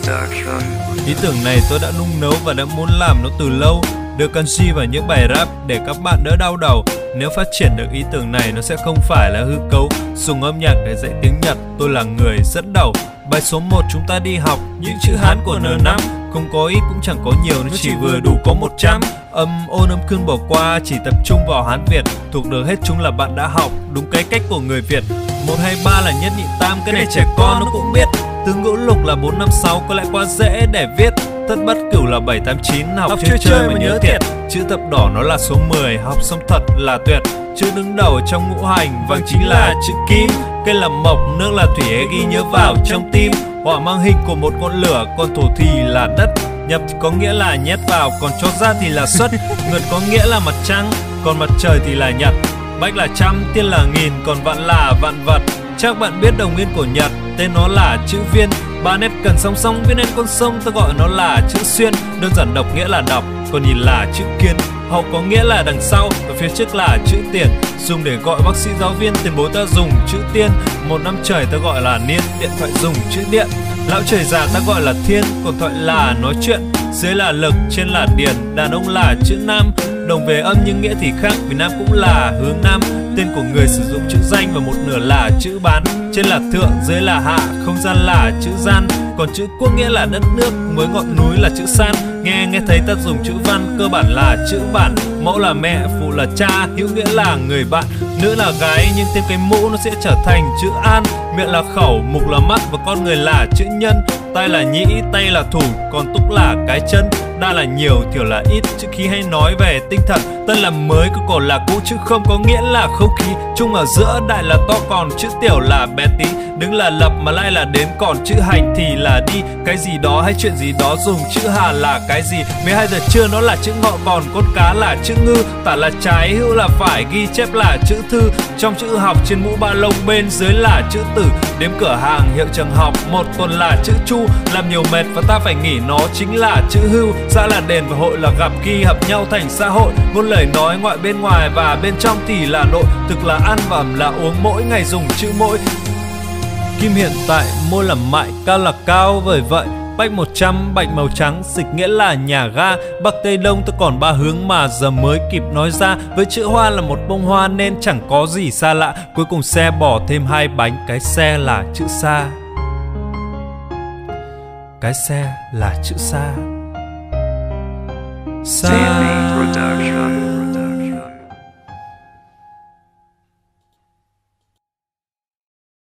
Ý tưởng này tôi đã nung nấu và đã muốn làm nó từ lâu, đưa kanji vào những bài rap để các bạn đỡ đau đầu. Nếu phát triển được ý tưởng này, nó sẽ không phải là hư cấu. Dùng âm nhạc để dạy tiếng Nhật, tôi là người dẫn đầu. Bài số 1 chúng ta đi học những chữ Hán của N5. Không có ít cũng chẳng có nhiều, nó chỉ vừa đủ có 100. Âm ôn âm cương bỏ qua, chỉ tập trung vào Hán Việt. Thuộc được hết chúng là bạn đã học đúng cái cách của người Việt. 1, 2, 3 là nhất nhị tam, cái này trẻ con nó cũng biết. Từ ngũ lục là 4, 5, 6 có lẽ quá dễ để viết. Thất bát cửu là 7, 8, 9, học chơi mà nhớ thiệt. Chữ thập đỏ nó là số 10, học xong thật là tuyệt. Chữ đứng đầu trong ngũ hành vàng chính là chữ kim. Cây là mộc, nước là thủy, ghi nhớ vào trong tim. Họa mang hình của một con lửa, còn thổ thì là đất. Nhập thì có nghĩa là nhét vào, còn cho ra thì là xuất. Nguyệt có nghĩa là mặt trăng, còn mặt trời thì là nhật. Bách là trăm, tiên là nghìn, còn vạn là vạn vật. Chắc bạn biết đồng nguyên của Nhật, tên nó là chữ viên. Ba nét cần song song viết nên con sông, ta gọi nó là chữ xuyên. Đơn giản đọc nghĩa là đọc, còn nhìn là chữ kiên. Hậu có nghĩa là đằng sau, và phía trước là chữ tiền. Dùng để gọi bác sĩ, giáo viên, tiền bối ta dùng chữ tiên. Một năm trời ta gọi là niên, điện thoại dùng chữ điện. Lão trời già ta gọi là thiên, còn thoại là nói chuyện. Dưới là lực, trên là điền, đàn ông là chữ nam. Đồng về âm nhưng nghĩa thì khác, vì nam cũng là hướng nam. Tên của người sử dụng chữ danh và một nửa là chữ bán. Trên là thượng, dưới là hạ, không gian là chữ gian. Còn chữ quốc nghĩa là đất nước, mới ngọn núi là chữ san. Nghe thấy ta dùng chữ văn, cơ bản là chữ bản. Mẫu là mẹ, phụ là cha, hữu nghĩa là người bạn. Nữ là gái nhưng thêm cái mũ nó sẽ trở thành chữ an. Miệng là khẩu, mục là mắt và con người là chữ nhân. Tai là nhĩ, tay là thủ, còn túc là cái chân. Đa là nhiều, thiểu là ít, chữ khí hay nói về tinh thần. Tân là mới, cứ còn là cũ, chữ không có nghĩa là không khí. Trung ở giữa, đại là to, còn chữ tiểu là bé tí. Đứng là lập mà lai là đến, còn chữ hành thì là đi. Cái gì đó hay chuyện gì đó dùng chữ hà là cái gì. 12 giờ trưa nó là chữ ngọ, còn con cá là chữ ngư. Tả là trái, hữu là phải, ghi chép là chữ thư. Trong chữ học trên mũ ba lông, bên dưới là chữ tử. Đếm cửa hàng, hiệu trường học, một tuần là chữ chu. Làm nhiều mệt và ta phải nghỉ, nó chính là chữ hưu. Xã là đền và hội là gặp, ghi hợp nhau thành xã hội. Ngôn lời nói ngoại bên ngoài và bên trong thì là nội. Thực là ăn và ẩm là uống, mỗi ngày dùng chữ mỗi. Kim hiện tại, môi là mại, cao là cao, vời vậy. Bách 100, bạch màu trắng, dịch nghĩa là nhà ga. Bắc Tây Đông tôi còn 3 hướng mà giờ mới kịp nói ra. Với chữ hoa là một bông hoa nên chẳng có gì xa lạ. Cuối cùng xe bỏ thêm 2 bánh, cái xe là chữ xa. Cái xe là chữ xa. Xa.